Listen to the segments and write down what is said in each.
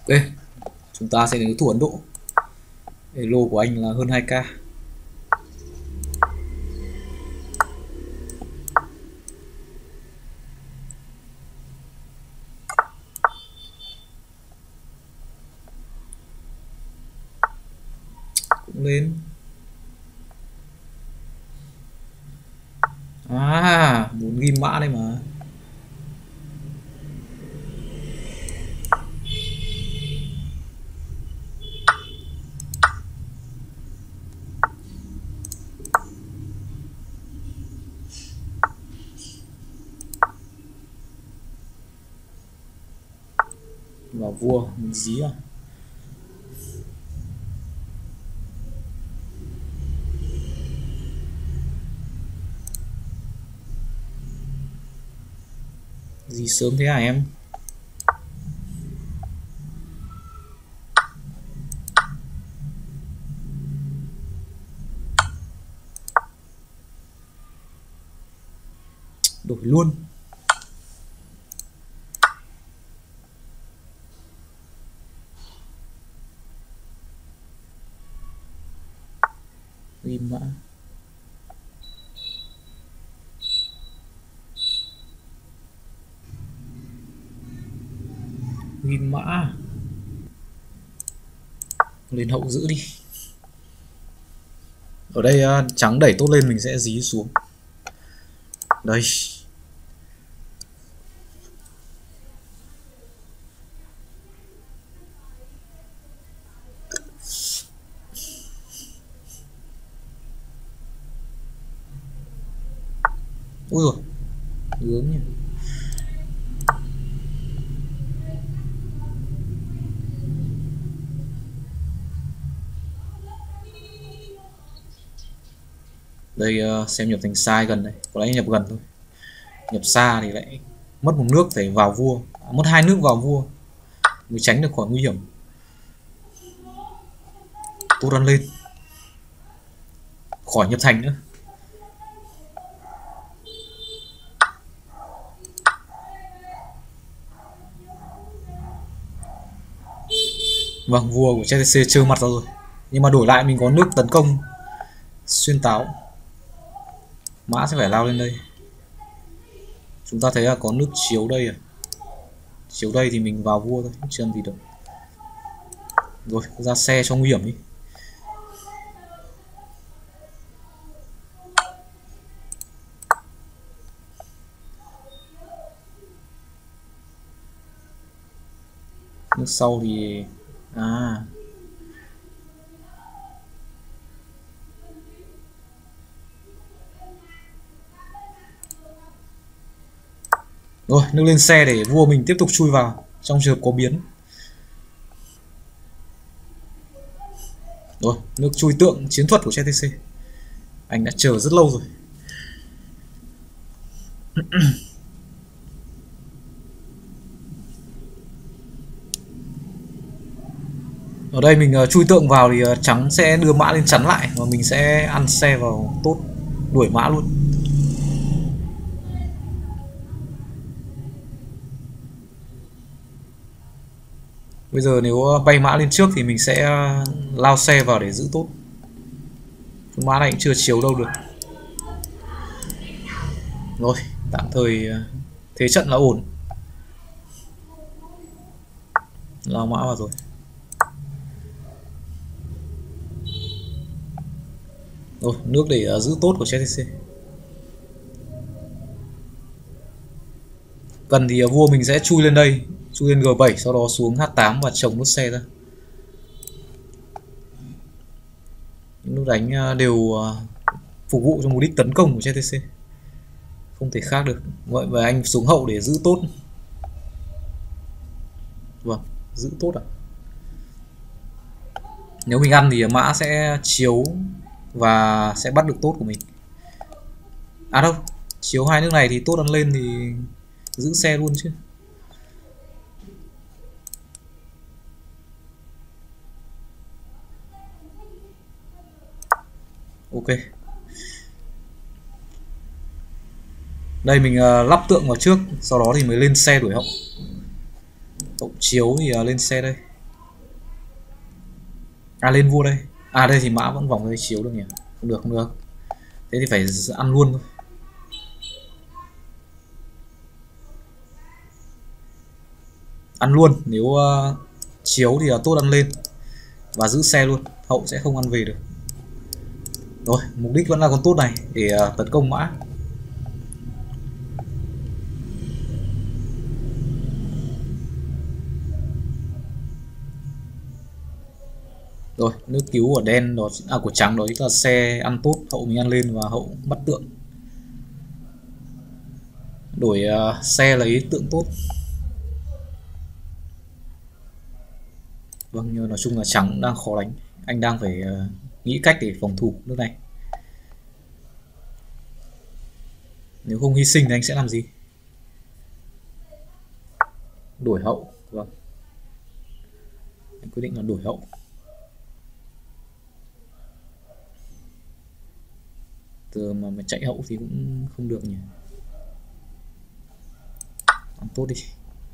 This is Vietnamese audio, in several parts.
Ok, chúng ta sẽ đến đối thủ Ấn Độ. Elo của anh là hơn 2k. Cũng lên. Muốn ghim mã đây mà. Vào vua mình dí à. Gì sớm thế hả em? Đổi luôn. Ghim mã. Ghim mã. Lên hậu giữ đi. Ở đây trắng đẩy tốt lên mình sẽ dí xuống. Đây. Ui rồi, hướng nhỉ. Đây xem nhập thành sai gần đây, có lẽ nhập gần thôi. Nhập xa thì lại mất một nước phải vào vua, mất 2 nước vào vua mới tránh được khỏi nguy hiểm. Tốt ăn lên, khỏi nhập thành nữa. Vâng, vua của Chelsea trơ mặt ra rồi. Nhưng mà đổi lại mình có nước tấn công xuyên táo. Mã sẽ phải lao lên đây. Chúng ta thấy là có nước chiếu đây à. Chiếu đây thì mình vào vua thôi, chưa làm gì được. Rồi, ra xe cho nguy hiểm đi. Nước sau thì rồi, nước lên xe để vua mình tiếp tục chui vào trong trường hợp có biến. Rồi, nước chui tượng chiến thuật của CTC. Anh đã chờ rất lâu rồi. Ở đây mình chui tượng vào thì trắng sẽ đưa mã lên chắn lại và mình sẽ ăn xe vào tốt, đuổi mã luôn. Bây giờ nếu bay mã lên trước thì mình sẽ lao xe vào để giữ tốt. Mã này cũng chưa chiếu đâu được. Rồi, tạm thời thế trận là ổn. Lao mã vào rồi. Rồi, nước để giữ tốt của CTC. Cần thì vua mình sẽ chui lên đây, chui lên G7, sau đó xuống H8 và chống nốt xe ra. Những nút đánh đều phục vụ cho mục đích tấn công của CTC, không thể khác được. Vậy và anh xuống hậu để giữ tốt. Vâng, giữ tốt à. Nếu mình ăn thì mã sẽ chiếu và sẽ bắt được tốt của mình. À đâu, chiếu hai nước này thì tốt ăn lên thì giữ xe luôn chứ. Ok. Đây mình lắp tượng vào trước, sau đó thì mới lên xe đuổi hậu. Cậu chiếu thì lên xe đây. À lên vua đây. À đây thì mã vẫn vòng đây chiếu được nhỉ? Không được, không được. Thế thì phải ăn luôn thôi. Ăn luôn, nếu chiếu thì là tốt ăn lên và giữ xe luôn, hậu sẽ không ăn về được. Rồi, mục đích vẫn là con tốt này để tấn công mã. Rồi, nước cứu của đen đó của trắng đó chính là xe ăn tốt, hậu mình ăn lên và hậu bắt tượng. Đổi xe lấy tượng tốt. Vâng, nhưng nói chung là trắng đang khó đánh. Anh đang phải nghĩ cách để phòng thủ nước này. Nếu không hy sinh thì anh sẽ làm gì? Đổi hậu. Vâng, anh quyết định là đổi hậu. Giờ mà chạy hậu thì cũng không được nhỉ. Ăn tốt đi.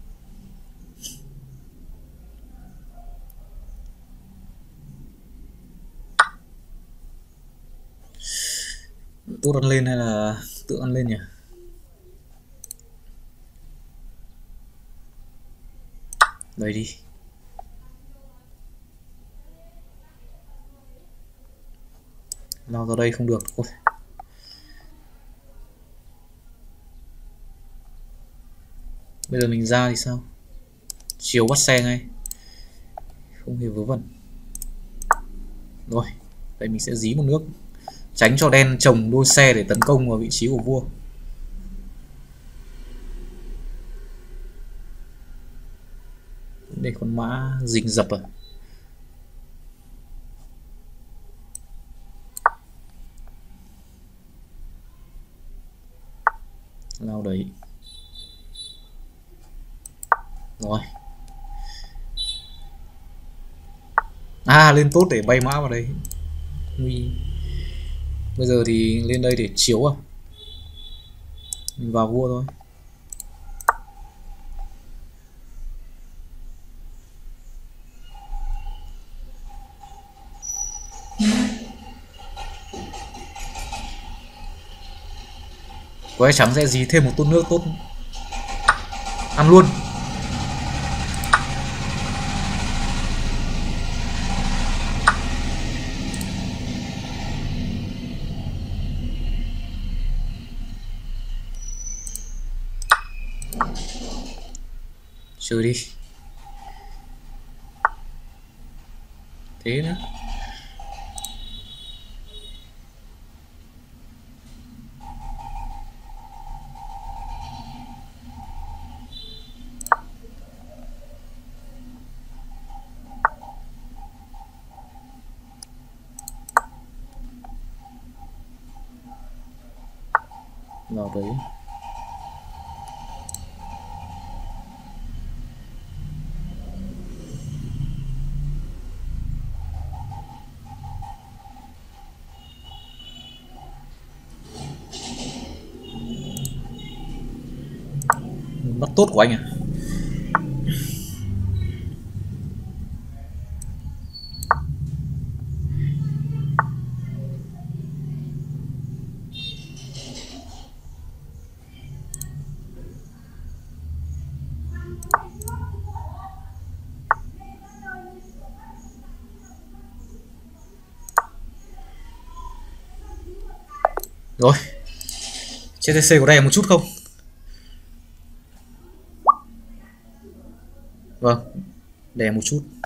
Tốt ăn lên hay là tự ăn lên nhỉ? Lấy đi. Lao ra đây không được. Ôi. Bây giờ mình ra thì sao? Chiếu bắt xe ngay. Không hề vớ vẩn. Rồi, đây mình sẽ dí một nước. Tránh cho đen trồng đôi xe để tấn công vào vị trí của vua. Để con mã rình rập à? Lao đấy. Rồi. À lên tốt để bay mã vào đây. Nguy. Bây giờ thì lên đây để chiếu à? Mình vào vua thôi. Quái trắng sẽ dí thêm một tốt nước tốt. Ăn luôn. Chơi đi. Thế nữa. Vào đấy. Bắt tốt của anh à? Rồi. CTC có đè một chút không? Vâng, đè một chút.